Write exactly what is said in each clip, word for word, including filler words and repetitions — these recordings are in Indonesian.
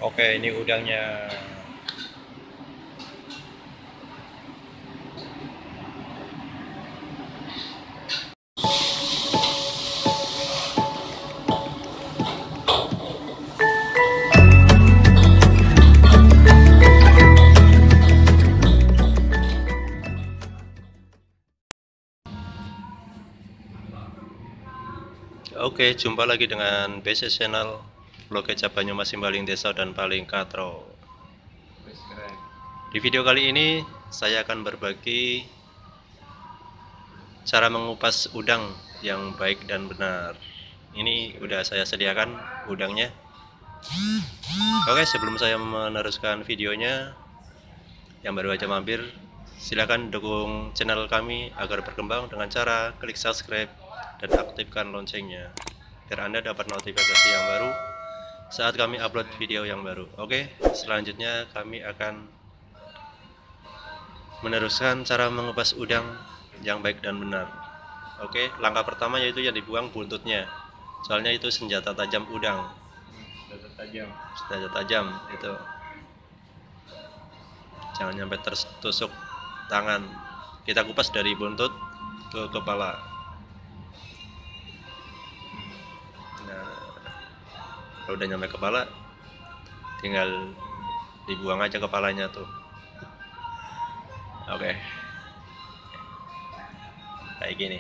Oke, ini udangnya. Oke, jumpa lagi dengan B C Channel, vlog kecap Banyumas Simbaling Desa dan Paling Katro. Di video kali ini saya akan berbagi cara mengupas udang yang baik dan benar. Ini udah saya sediakan udangnya. Oke, sebelum saya meneruskan videonya, yang baru aja mampir, silakan dukung channel kami agar berkembang dengan cara klik subscribe dan aktifkan loncengnya biar Anda dapat notifikasi yang baru saat kami upload video yang baru. Oke, selanjutnya kami akan meneruskan cara mengupas udang yang baik dan benar. Oke, langkah pertama yaitu yang dibuang buntutnya, soalnya itu senjata tajam udang. Senjata tajam. Senjata tajam itu, jangan sampai tertusuk tangan. Kita kupas dari buntut ke kepala. Nah, kalau udah nyampe kepala, tinggal dibuang aja kepalanya tuh. Oke, kayak gini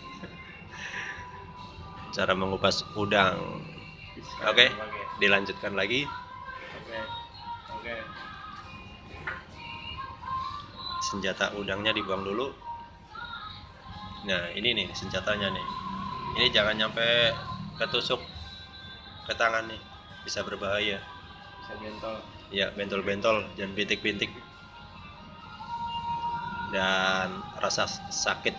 cara mengupas udang. Oke, dilanjutkan lagi. Oke. Oke. Senjata udangnya dibuang dulu. Nah, ini nih senjatanya nih. Ini jangan nyampe ketusuk ke tangan nih, bisa berbahaya. Bisa bentol. Ya, bentol-bentol dan bintik-bintik dan rasa sakit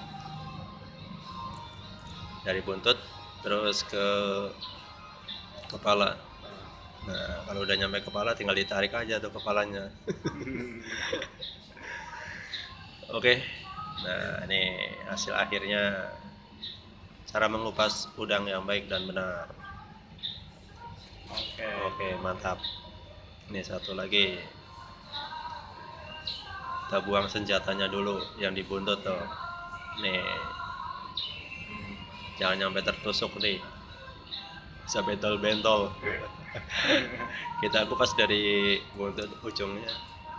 dari buntut terus ke kepala. Nah, kalau udah nyampe kepala tinggal ditarik aja tuh kepalanya. Oke, nah ini hasil akhirnya cara mengupas udang yang baik dan benar. Oke. Oke, mantap. Ini satu lagi, kita buang senjatanya dulu yang di buntut tuh. Nih, jangan nyampe tertusuk nih, bisa bentol-bentol. Kita kupas dari buntut ujungnya.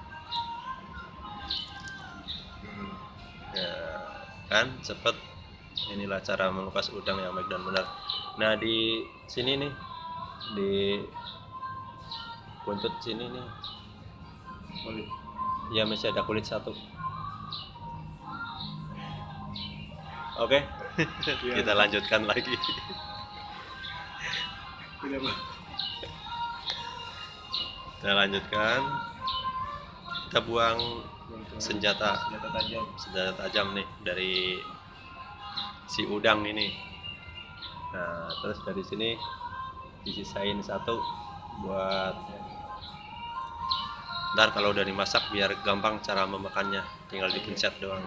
Ya, kan cepet. Inilah cara mengupas udang yang baik dan benar. Nah, di sini nih, di buntut sini nih, Kulit. ya masih ada kulit satu. Oke, kita lanjutkan lagi. Tidak, Pak. Kita lanjutkan. Kita buang senjata Senjata tajam. senjata tajam nih dari si udang ini. Nah, terus dari sini disisain satu buat ntar kalau udah dimasak biar gampang cara memakannya, tinggal dipencet doang.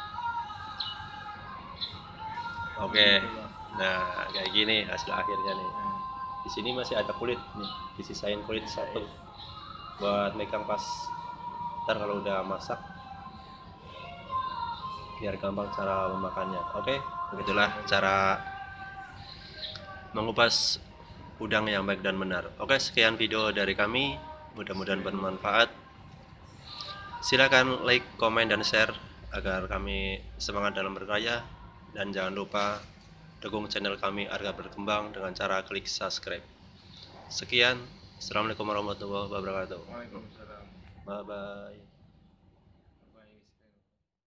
Oke, nah kayak gini hasil akhirnya nih. Di sini masih ada kulit nih, disisain kulit satu buat megang pas ntar kalau udah masak biar gampang cara memakannya. Oke, begitulah cara mengupas udang yang baik dan benar. Oke, sekian video dari kami, mudah-mudahan bermanfaat. Silakan like, komen, dan share agar kami semangat dalam berkarya, dan jangan lupa dukung channel kami agar berkembang dengan cara klik subscribe. Sekian, assalamualaikum warahmatullahi wabarakatuh. Waalaikumsalam. Bye bye.